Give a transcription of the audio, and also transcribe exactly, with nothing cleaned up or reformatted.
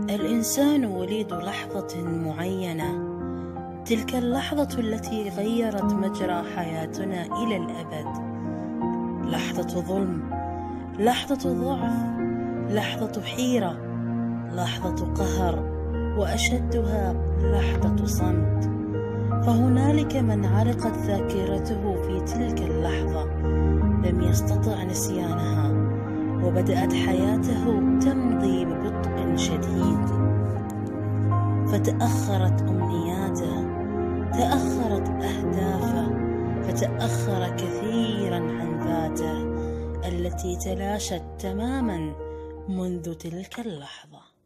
الإنسان وليد لحظة معينة، تلك اللحظة التي غيرت مجرى حياتنا إلى الأبد. لحظة ظلم، لحظة ضعف، لحظة حيرة، لحظة قهر، وأشدها لحظة صمت. فهنالك من علقت ذاكرته في تلك اللحظة لم يستطع نسيانها، وبدأت حياته تمضي ببطء شديد، فتأخرت أمنياته، تأخرت أهدافه، فتأخر كثيرا عن ذاته التي تلاشت تماما منذ تلك اللحظة.